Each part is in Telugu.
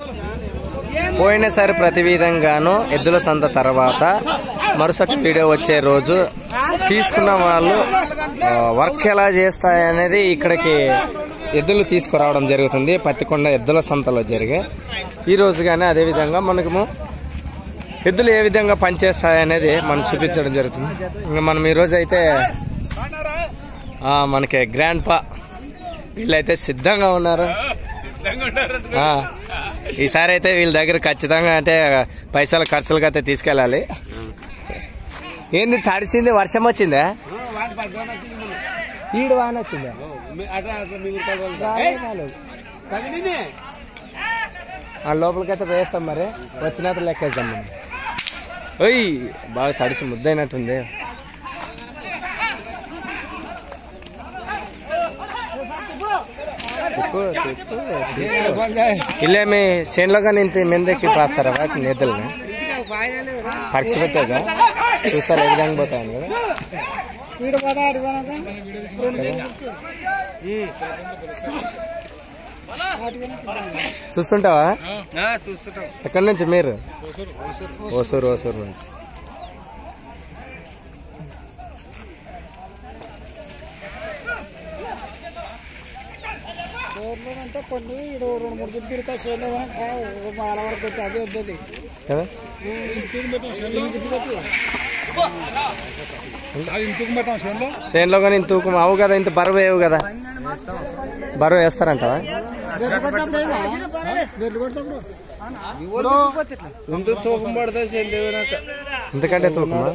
పోయినసారి ప్రతి విధంగాను ఎద్దుల సంత తర్వాత మరుసటి వీడియో వచ్చే రోజు తీసుకున్న వాళ్ళు వర్క్ ఎలా చేస్తాయనేది ఇక్కడికి ఎద్దులు తీసుకురావడం జరుగుతుంది. పత్తికొండ ఎద్దుల సంతలో జరిగే ఈ రోజు గానీ అదే విధంగా మనకు ఎద్దులు ఏ విధంగా పనిచేస్తాయనేది మనం చూపించడం జరుగుతుంది. ఇంకా మనం ఈరోజు అయితే మనకి గ్రాండ్ పా వీళ్ళైతే సిద్ధంగా ఉన్నారు. ఈసారి అయితే వీళ్ళ దగ్గర ఖచ్చితంగా అంటే పైసలు ఖర్చులకు అయితే తీసుకెళ్ళాలి. ఏంది తడిసింది? వర్షం వచ్చిందా? ఈడు వాన వచ్చిందా? లోపలికైతే వేస్తాం, మరి వచ్చినట్టు లెక్కేద్దాం మనం. ఓయ్ బాగా తడిసి ముద్దైనట్టుంది. ఇల్లేమి చేనులో కానీ ఇంత మందికి రాస్తారా వాటి నేతల్ని పరీక్ష పెట్టాక చూస్తారు ఏ విధంగా పోతాయని కదా. చూస్తుంటావా? ఎక్కడి నుంచి మీరు? ఓసూరు నుంచి. అంటే కొన్ని 2-3 తిరుగుతా చేను వరకు అదే వద్దు కదా. చేనులో కానీ ఇంత తూకం అవు కదా, ఇంత బరువు వేయవు కదా. బరువు వేస్తారంటావా? ఇంత తూకం పడుతుంది ఇంతకంటే తూకమా?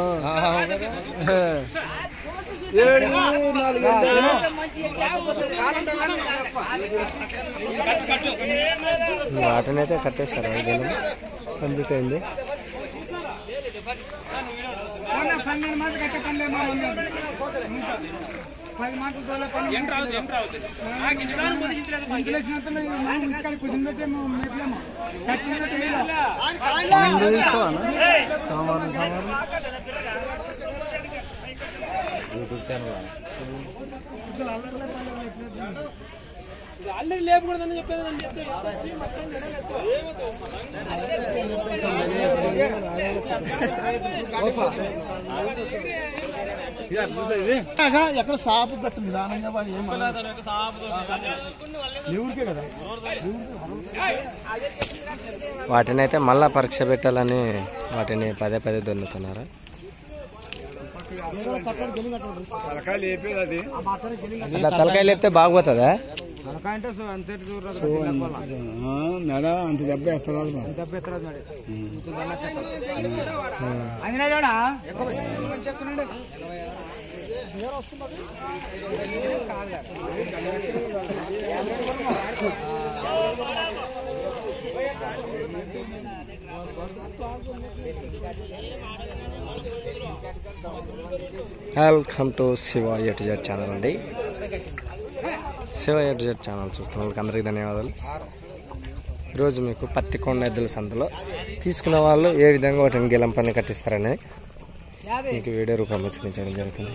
వాటినైతే కట్టేస్తారు. కంప్లీట్ అయింది. యూట్యూబ్ ఛానల్ ఆల్రెడీ లేకూడదని చెప్పేదండి. ఎక్కడ సాపు కట్టింది నిదానంగా కదా. వాటిని అయితే మళ్ళా పరీక్ష పెట్టాలని వాటిని పదే దున్నుతున్నారు. అట్లా తలకాయ లేపితే బాగుపోతుందా? అంత దెబ్బ ఎత్తరాదు. Welcome to Shiva A to Z channel అండి. Shiva A to Z channel చూస్తున్న వాళ్ళకి అందరికీ ధన్యవాదాలు. ఈరోజు మీకు పత్తికొండ ఎద్దుల సంతలో తీసుకున్న వాళ్ళు ఏ విధంగా వాటిని గెలం పని కట్టిస్తారని మీకు వీడియో రూపంలో చూపించడం జరుగుతుంది.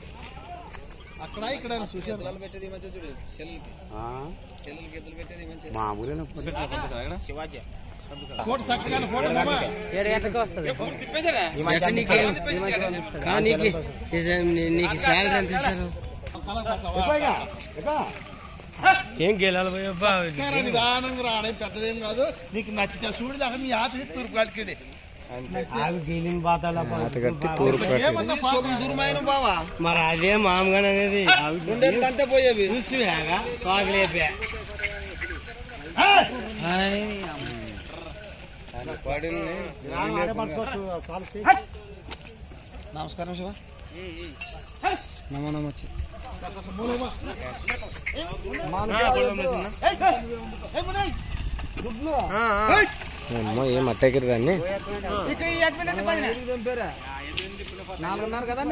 నీకు శాలరీ ఎంత ఇస్తారు? ఏం గెలాలి నిదానంగా రాడే పెద్దదేం కాదు. నీకు నచ్చితే చూడు దాకా నీ ఆత తూర్పు కాడికి మరి అదే మామూలుగా అనేది అంతా పోయేవి నమస్కారం శివ. నమో నమొచ్చి ఏం అట్టెగిరి దాన్ని 4:30 కదండి.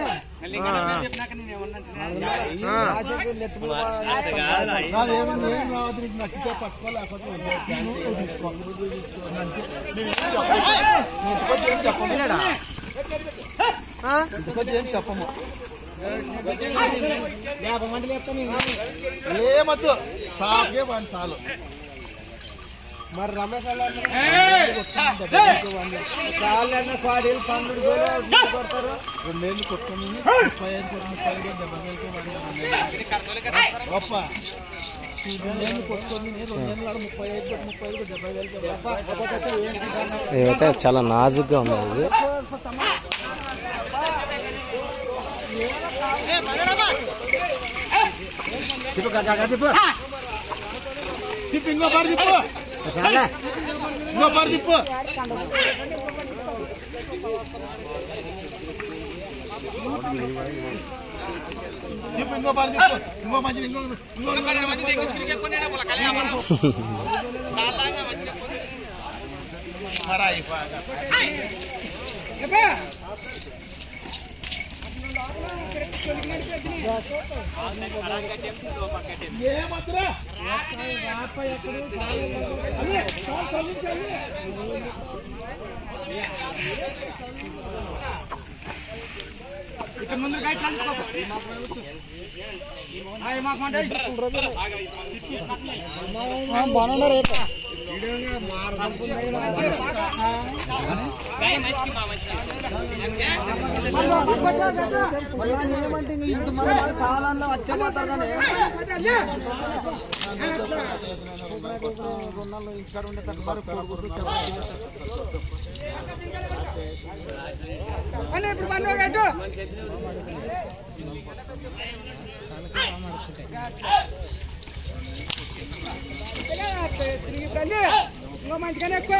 నచ్చితే పట్టుకోలేకపోతే చెప్పము. ఏమద్దు సాగే వాడి చాలు. మరి రమేష్ వాళ్ళు కొడతారు 2 ఏళ్ళు కొట్టుకొని 35 గొప్ప 2 ఏళ్ళు కొట్టుకొని 2 ఏళ్ళు 35 ఇదైతే చాలా నాజుగ్గా ఉంది ఇది. ఇంకో పాడు తిప్పు ఇక్కడ ముందు బాగున్నారు కాలంలో వచ్చే పోతారు కానీ ఇక్కడ ఉండే మంచిగానే ఎక్కువ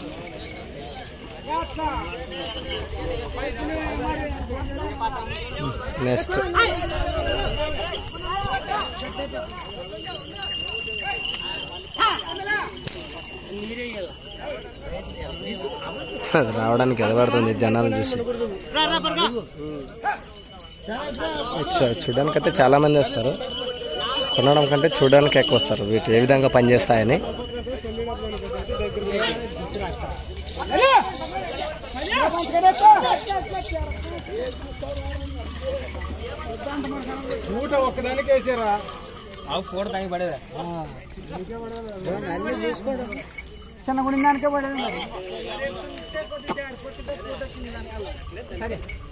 నెక్స్ట్ రావడానికి ఎదబడుతుంది జనాలు చూసి. చూడడానికైతే చాలా మంది వస్తారు, కొనడం కంటే చూడడానికి ఎక్కువ వస్తారు. వీటి ఏ విధంగా పనిచేస్తాయని. ఒక్కదానికి వేసారా ఫోటో తాగి పడేదా చిన్న గుడి దానికే పడేది మరి.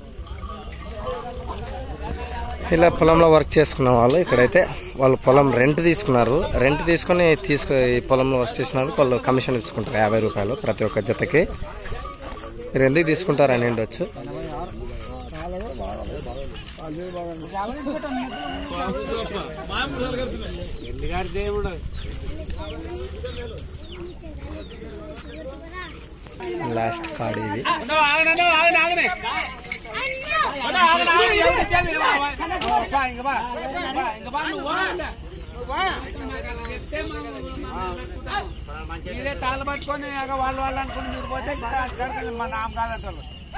ఇలా పొలంలో వర్క్ చేసుకున్న వాళ్ళు ఇక్కడైతే వాళ్ళు పొలం రెంట్ తీసుకున్నారు. రెంట్ తీసుకొని ఈ పొలంలో వర్క్ చేసిన వాళ్ళు కమిషన్ ఇచ్చుకుంటారు 50 రూపాయలు ప్రతి ఒక్క జతకి. మీరు ఎందుకు తీసుకుంటారని ఉండొచ్చు. లాస్ట్ కార్డ్ ఇది. తాళ్ళు పట్టుకొని వాళ్ళు అనుకుని మీరు పోతే మా నామ కాదంటే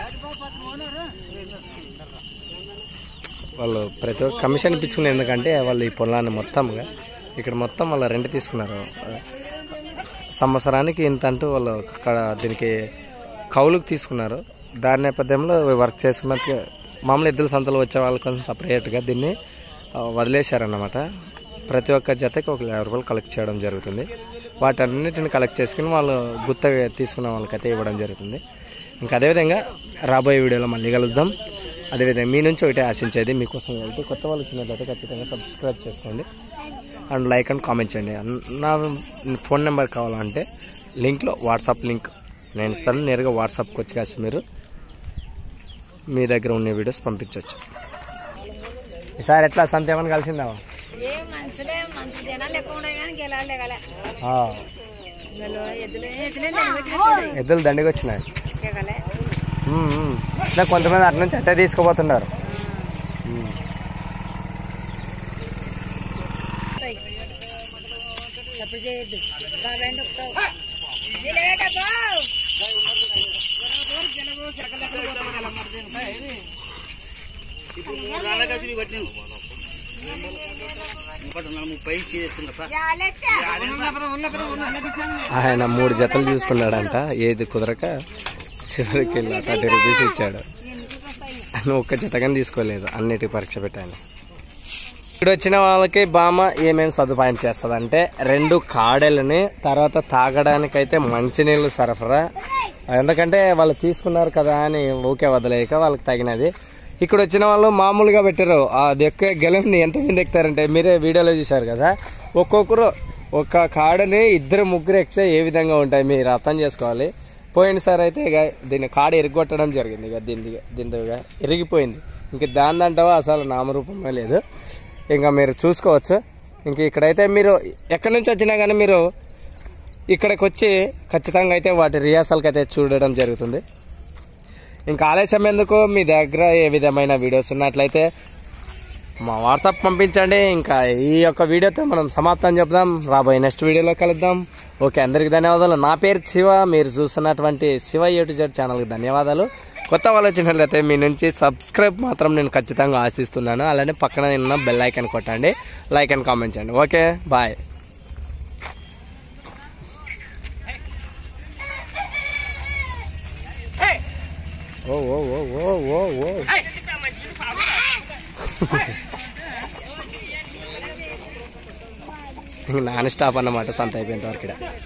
వాళ్ళు ప్రతి ఒక్క కమిషన్ ఇప్పించుకున్నారు. ఎందుకంటే వాళ్ళు ఈ పొలాన్ని మొత్తంగా ఇక్కడ మొత్తం వాళ్ళ రెంట్ తీసుకున్నారు. సంవత్సరానికి ఇంత అంటూ వాళ్ళు దీనికి కౌలుకు తీసుకున్నారు. దాని నేపథ్యంలో వర్క్ చేసుకున్నట్టు మామూలు ఎద్దుల సంతలు వచ్చే వాళ్ళ కోసం సపరేట్గా దీన్ని వదిలేశారన్నమాట. ప్రతి ఒక్క జతకి ఒక 50 రూపాయలు కలెక్ట్ చేయడం జరుగుతుంది. వాటన్నిటిని కలెక్ట్ చేసుకుని వాళ్ళు గుత్తగా తీసుకున్న వాళ్ళకైతే ఇవ్వడం జరుగుతుంది. ఇంకా అదేవిధంగా రాబోయే వీడియోలో మళ్ళీ కలుద్దాం. అదేవిధంగా మీ నుంచి ఒకటే ఆశించేది, మీకోసం వెళ్తే కొత్త వాళ్ళు వచ్చినట్లయితే ఖచ్చితంగా సబ్స్క్రైబ్ చేసుకోండి అండ్ లైక్ అండ్ కామెంట్ చేయండి. నా ఫోన్ నెంబర్ కావాలంటే లింక్లో వాట్సాప్ లింక్ నేను ఇస్తాను. నేరుగా వాట్సాప్కి వచ్చి కాసి మీరు మీ దగ్గర ఉన్న వీడియోస్ పంపించవచ్చు. ఈసారి ఎట్లా సంత ఏమని కలిసిందా? ఎద్దులు దండిగా వచ్చినాయి. కొంతమంది అటు నుంచి అట్టే తీసుకుపోతున్నారు. ఆయన 3 జతలు చూసుకున్నాడంట. ఏది కుదరక చివరికి వెళ్ళి 30 రూపీస్ ఇచ్చాడు. ఒక్క జతగాని తీసుకోలేదు, అన్నిటికీ పరీక్ష పెట్టాను. ఇక్కడ వచ్చిన వాళ్ళకి బామ్మ ఏమేమి సదుపాయం చేస్తుందంటే 2 కాడెలని, తర్వాత తాగడానికైతే మంచినీళ్ళు సరఫరా. ఎందుకంటే వాళ్ళు తీసుకున్నారు కదా అని ఊకే వదిలేక వాళ్ళకి తగినది. ఇక్కడ వచ్చిన వాళ్ళు మామూలుగా పెట్టారు. అది ఎక్కే గెలంని ఎంతమంది ఎక్కుతారంటే మీరే వీడియోలో చూశారు కదా, ఒక్కొక్కరు ఒక కాడని 2-3 ఎక్కితే ఏ విధంగా ఉంటాయి మీరు అర్థం చేసుకోవాలి. పోయినసారి అయితే ఇక దీన్ని కాడ ఇరగొట్టడం జరిగింది. ఇక దీంతో ఇరిగిపోయింది. ఇంక దాందంటావా అసలు నామరూపమే లేదు. ఇంకా మీరు చూసుకోవచ్చు. ఇంక ఇక్కడైతే మీరు ఎక్కడి నుంచి వచ్చినా కానీ మీరు ఇక్కడికి వచ్చి ఖచ్చితంగా అయితే వాటి రిహార్సల్కి అయితే చూడడం జరుగుతుంది. ఇంకా ఆలస్యం ఎందుకు, మీ దగ్గర ఏ విధమైన వీడియోస్ ఉన్నట్లయితే మా వాట్సాప్ పంపించండి. ఇంకా ఈ యొక్క వీడియోతో మనం సమాప్తం చెప్దాం. రాబోయే నెక్స్ట్ వీడియోలో కలుద్దాం. ఓకే, అందరికి ధన్యవాదాలు. నా పేరు శివ, మీరు చూస్తున్నటువంటి శివ A to Z ఛానల్కి ధన్యవాదాలు. కొత్త వాళ్ళు వచ్చినట్లయితే మీ నుంచి సబ్స్క్రైబ్ మాత్రం నేను ఖచ్చితంగా ఆశిస్తున్నాను. అలానే పక్కన ఉన్న బెల్ ఐకాన్ కొట్టండి, లైక్ అండ్ కామెంట్ చేయండి. Okay, bye. ఓ ఓ ఓ ఓ ఓ ఓ నాన్ స్టాప్ అన్నమాట సంత అయిపోయేంత వరకు.